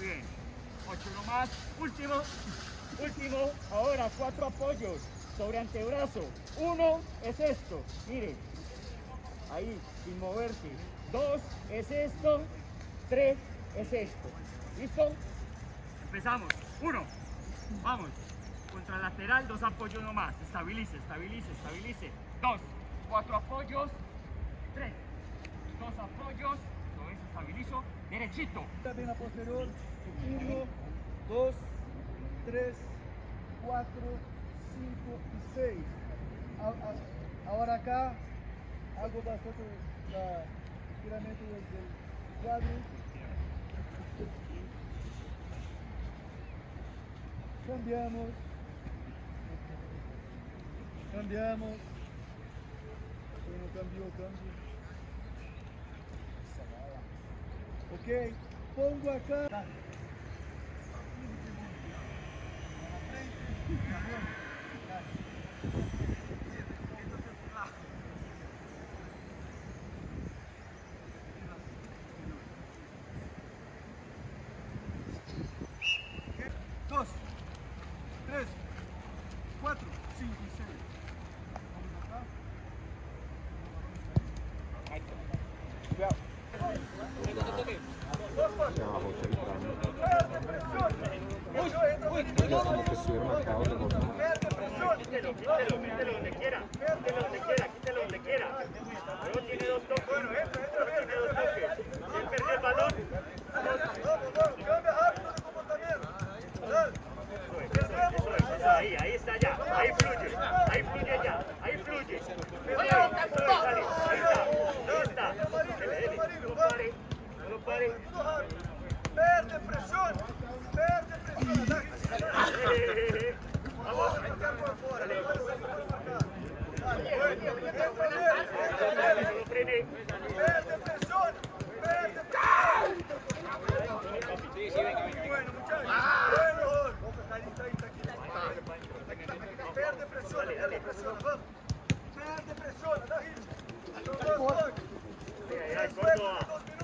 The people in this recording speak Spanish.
Muy bien. 8 nomás. Último. Último. Ahora 4 apoyos sobre antebrazo. 1 es esto. Mire. Ahí, sin moverse. 2 es esto. 3 es esto. ¿Listo? Empezamos. 1. Vamos. Contralateral, 2 apoyos nomás. Estabilice, estabilice, estabilice. 2. 4 apoyos. 3. 2 apoyos. Lo ves, estabilizo. Derechito. Vena posterior. 1, 2, 3, 4, 5 y 6. Ahora acá hago bastante estiramiento del cuádriceps. Cambiamos. Cambiamos. Bueno, cambio. Ok, pongo acá. Dos, 3, 4, 5 y 6. Vamos acá. Cuidado. Ya como que estuviera marcado de gol. Quítelo donde quiera. Quítelo donde quiera. Luego tiene 2 toques. Tiene 2 toques. Si perdió el balón. Cambia rápido de comportamiento. Ahí está ya. Ahí fluye ya. Ahí fluye. Dale. Ahí está. No lo pare. Perde presión. Vamos. No frene. Perde presión. Bueno, muchachos. Perde presión. Vamos. Perde presión. Son 2 toques. Córdoba.